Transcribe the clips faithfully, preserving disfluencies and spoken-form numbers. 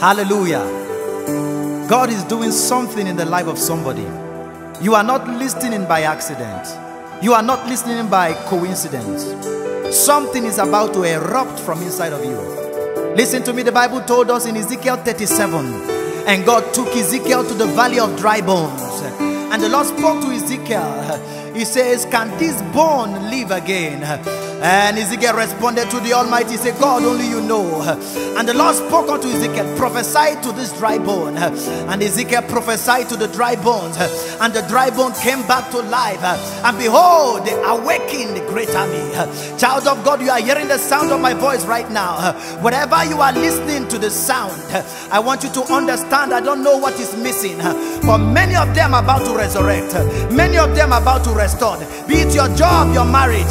Hallelujah. God is doing something in the life of somebody. You are not listening by accident. You are not listening by coincidence. Something is about to erupt from inside of you. Listen to me. The Bible told us in Ezekiel thirty-seven, and God took Ezekiel to the valley of dry bones. And the Lord spoke to Ezekiel. He says, can this bone live again? And Ezekiel responded to the Almighty. He said, God, only you know. And the Lord spoke unto Ezekiel, prophesy to this dry bone. And Ezekiel prophesied to the dry bones. And the dry bone came back to life. And behold, they awakened the great army. Child of God, you are hearing the sound of my voice right now. Wherever you are listening to the sound, I want you to understand, I don't know what is missing, but many of them are about to resurrect. Many of them are about to restore. Be it your job, your marriage.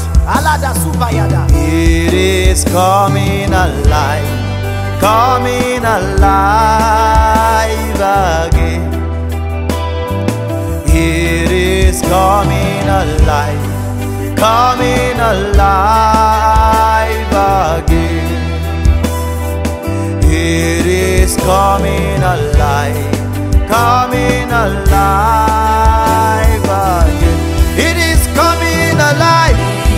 It is coming alive, coming alive again. It is coming alive, coming alive again. It is coming alive, coming alive again. It is coming alive.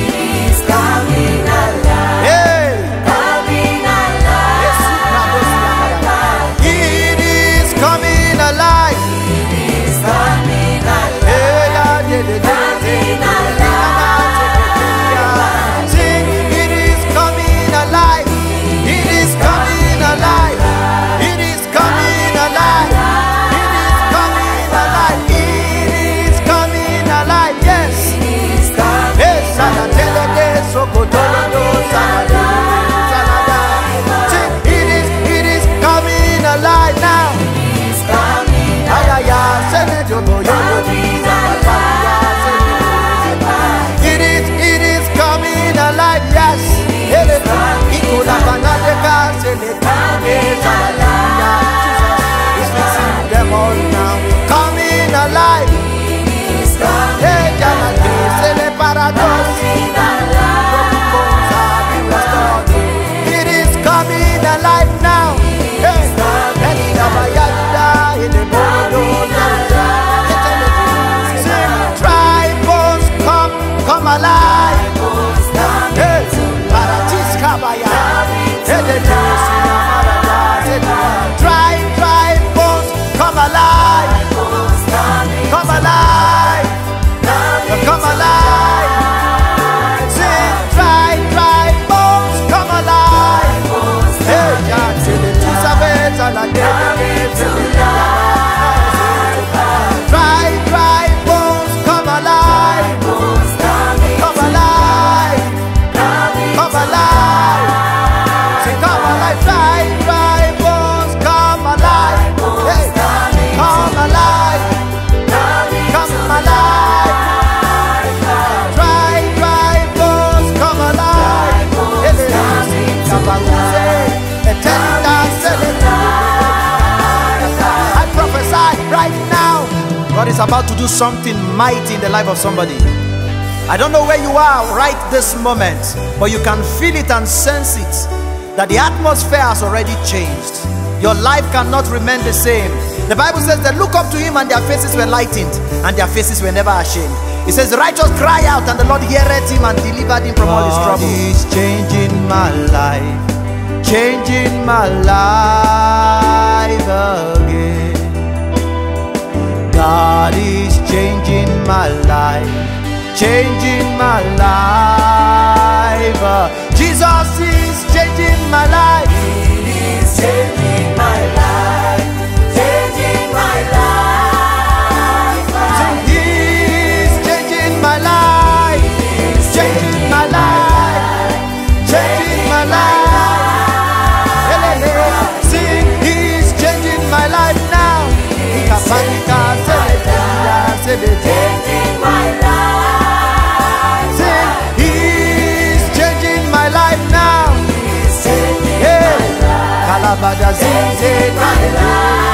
God is about to do something mighty in the life of somebody. I don't know where you are right this moment, but you can feel it and sense it, that the atmosphere has already changed. Your life cannot remain the same. The Bible says they look up to him and their faces were lightened and their faces were never ashamed. It says the righteous cry out and the Lord heareth him and delivered him from all his trouble. God is changing my life, changing my life again. God is changing my life, changing my life. Uh, Jesus is changing my life. He is changing my life, changing my life. He is changing my life, changing my life, changing my life. Sing, He is changing my life now. Changing my life. Sing, He's changing my life now. He's changing my life. Changing my life.